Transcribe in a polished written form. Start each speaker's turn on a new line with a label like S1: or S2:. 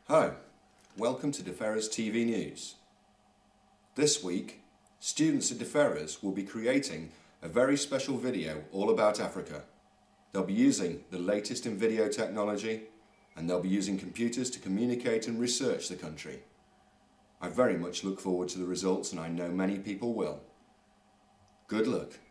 S1: Hi, welcome to DeFerrers TV News. This week, students at DeFerrers will be creating a very special video all about Africa. They'll be using the latest in video technology and they'll be using computers to communicate and research the country. I very much look forward to the results and I know many people will. Good luck.